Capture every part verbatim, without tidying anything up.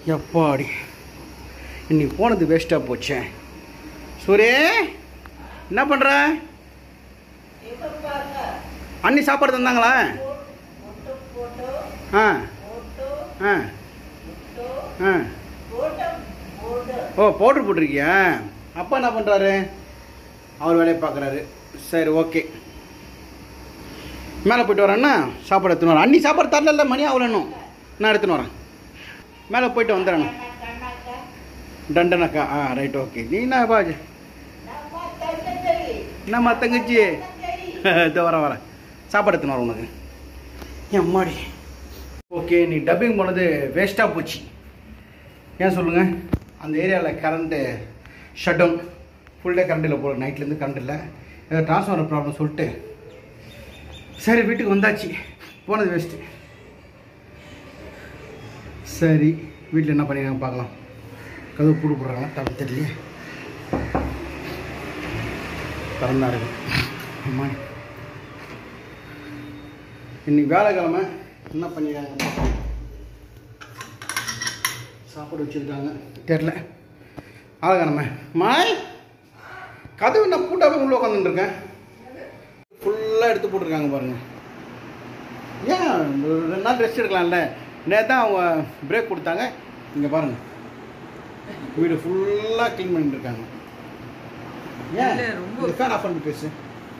எப்பாடி இன்னைக்கு போனது வேஸ்ட்டாக போச்சேன். சூரே என்ன பண்ணுற? அண்ணி சாப்பாடு தந்தாங்களா? ஆ ஆ ஆ ஓ பவுட்ரு போட்டிருக்கியா? அப்பா என்ன பண்ணுறாரு? அவர் வேலையை பார்க்குறாரு. சரி ஓகே, மேலே போயிட்டு வரேன்னா சாப்பாடு எடுத்துன்னு வரேன். அண்ணி சாப்பாடு தரல, மணி ஆகலன்னும். நான் எடுத்துன்னு வரேன். மேலே போயிட்டு வந்துடுறேன். டண்டனக்கா ஆ ரைட் ஓகே. நீ என்ன பாஜ் என்னம்மா தங்கச்சி? இதோ வர வரேன், சாப்பாடு எடுத்துன்னு வரேன் உனக்கு. என் அம்மாடி. ஓகே, நீ டப்பிங் போனது வேஸ்ட்டாக போச்சு. ஏன் சொல்லுங்கள்? அந்த ஏரியாவில் current shut down, full day current இல்லை போல. நைட்லேருந்து கரண்ட் இல்லை, ஏதோ ட்ரான்ஸ்ஃபார்மர் ப்ராப்ளம் சொல்லிட்டு சரி வீட்டுக்கு வந்தாச்சு. போனது வேஸ்ட்டு. சரி வீட்டில் என்ன பண்ணிடுறாங்க பார்க்கலாம். கதவு பூடு போடுறாங்க, தப்பு தெரியலையே. திறந்தா இருக்கு. அம்மா இன்னைக்கு வேலைக்கிழமை என்ன பண்ணிடுறாங்க? சாப்பாடு வச்சுருக்காங்க தெரில. ஆளக்கிழமை மாய் கதவு நான் பூட்டாக உள்ளே உட்காந்துட்டுருக்கேன். ஃபுல்லாக எடுத்து போட்டிருக்காங்க பாருங்கள். ஏன் ரெண்டு நாள் ரெஸ்ட் எடுக்கலாம்ல? நேற்று தான் அவங்க பிரேக் கொடுத்தாங்க. இங்கே பாருங்கள், வீடு ஃபுல்லாக க்ளீன் பண்ணிட்டு இருக்காங்க. ஏன் ரொம்ப ஃபேன் ஆஃப் பண்ணி பேசு.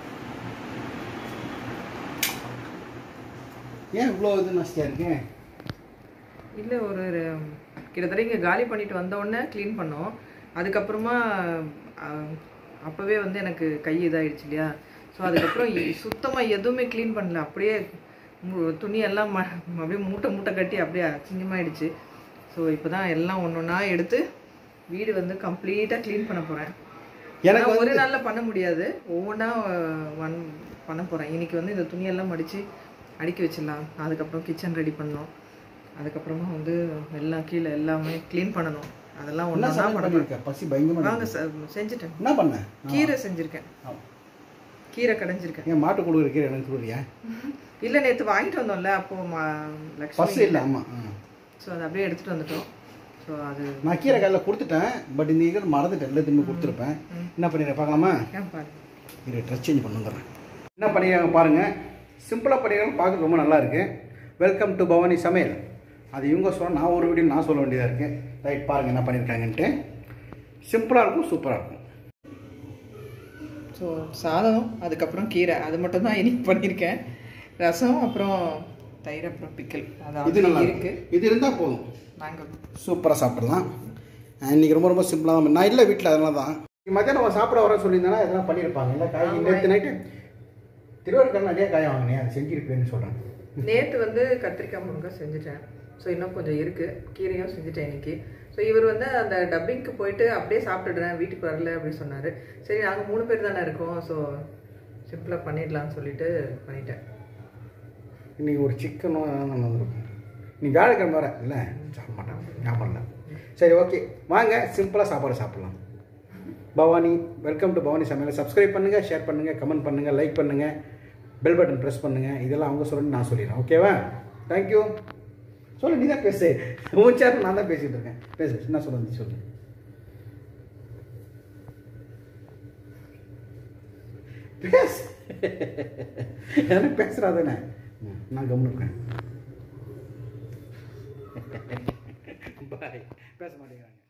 ஏன் இவ்வளோ இது நஷ்டம் இருக்கு? இல்லை, ஒரு கிட்டத்தட்ட இங்கே காலி பண்ணிட்டு வந்தோடனே க்ளீன் பண்ணோம். அதுக்கப்புறமா அப்போவே வந்து எனக்கு கை இதாகிடுச்சு இல்லையா. ஸோ அதுக்கப்புறம் சுத்தமாக எதுவுமே க்ளீன் பண்ணல. அப்படியே துணியெல்லாம் ம அப்படியே மூட்டை மூட்டை கட்டி அப்படியே அசிங்கமாகிடுச்சு. ஸோ இப்போ தான் எல்லாம் ஒன்று ஒன்றா எடுத்து வீடு வந்து கம்ப்ளீட்டாக க்ளீன் பண்ண போகிறேன். எனக்கு ஒரு நாளில் பண்ண முடியாது, ஒவ்வொன்றா ஒன் பண்ண போகிறேன். இன்றைக்கி வந்து இந்த துணியெல்லாம் மடித்து அடுக்கி வச்சிடலாம். அதுக்கப்புறம் கிச்சன் ரெடி பண்ணணும். அதுக்கப்புறமா வந்து எல்லாம் கீழே எல்லாமே க்ளீன் பண்ணணும். அதெல்லாம் ஒன்றா பண்ண பசி பயங்கரமாக வாங்க செஞ்சுட்டேன். என்ன பண்ண? கீரை செஞ்சுருக்கேன், கீரை கடைஞ்சிருக்கேன். ஏன் மாட்டு கொடுக்குற கீரை எனக்கு கொடுக்குறியா? இல்லை, நேற்று வாங்கிட்டு வந்தோம்ல, அப்போது லக்ஷ்மி இல்லை. ஆமாம். ஸோ அதை அப்படியே எடுத்துகிட்டு வந்துட்டோம். ஸோ அது நான் கீரை காலையில் கொடுத்துட்டேன். பட் இந்த கீரை மறந்துட்டேன், இல்லை திரும்பி கொடுத்துருப்பேன். என்ன பண்ணிடுறேன் பார்க்கலாமா? இதை ட்ரெஸ் சேஞ்ச் பண்ண வந்துடுறேன். என்ன பண்ணிடுறாங்க பாருங்கள். சிம்பிளாக பண்ணிடுறாங்க, பார்க்க ரொம்ப நல்லா இருக்குது. வெல்கம் டு பவானி சமையல். அது இவங்க சொல்ல, நான் ஒரு வீடியோ நான் சொல்ல வேண்டியதாக இருக்குது. ரைட், பாருங்கள் என்ன பண்ணியிருக்காங்கன்ட்டு. சிம்பிளாக இருக்கும், சூப்பராக இருக்கும். ஸோ சாதம், அதுக்கப்புறம் கீரை, அது மட்டும் தான் இன்னைக்கு பண்ணியிருக்கேன். ரசம், அப்புறம் தயிர், அப்புறம் பிக்கல். இது நல்லா இருக்குது. இது இருந்தால் போதும், நாங்கள் சூப்பராக சாப்பிடலாம். இன்றைக்கி ரொம்ப ரொம்ப சிம்பிளாக தான். நான் இல்லை வீட்டில், அதனால தான். மத்தியானம் சாப்பிட வர சொல்லியிருந்தேன்னா எதனா பண்ணியிருப்பாங்க. இல்லை காய் நேற்று நைட்டு திருவாரூர் நிறைய காய் வாங்கினேன், அது செஞ்சுருப்பேன்னு சொல்கிறேன். நேற்று வந்து கத்திரிக்காய் முருங்காய் செஞ்சுட்டேன். ஸோ இன்னும் கொஞ்சம் இருக்குது. கீரையும் செஞ்சுட்டேன் இன்றைக்கி. ஸோ இவர் வந்து அந்த டப்பிங்க்கு போயிட்டு அப்படியே சாப்பிட்டுடுறேன், வீட்டுக்கு வரல அப்படின்னு சொன்னார். சரி, நாங்கள் மூணு பேர் தானே இருக்கோம், ஸோ சிம்பிளாக பண்ணிடலான்னு சொல்லிட்டு பண்ணிட்டேன். இன்றைக்கி ஒரு சிக்கனும் வந்துருக்கும். நீ வேலைக்கிழமை வர இல்லை சாப்பிட மாட்டான், ஞாபகம் இல்லை. சரி ஓகே, வாங்க சிம்பிளாக சாப்பாடு சாப்பிட்லாம். பவானி, வெல்கம் டு பவானி சமையல். சப்ஸ்கிரைப் பண்ணுங்கள், ஷேர் பண்ணுங்கள், கமெண்ட் பண்ணுங்கள், லைக் பண்ணுங்கள், பெல் பட்டன் ப்ரெஸ் பண்ணுங்கள். இதெல்லாம் அவங்க சொல்லணும்னு நான் சொல்லிடுறேன். ஓகேவா? தேங்க்யூ. சொல்லு, நீ தான் பேசு. உன் சேர் நான் தான் பேசிகிட்டு இருக்கேன். பேசு, என்ன சொல்லுங்க சொல்லு. பேசு. என்ன பேசுகிறாதானே? நான் கம்முன்னு இருக்கேன். பாய். பேச மாட்டேங்கிறாங்க.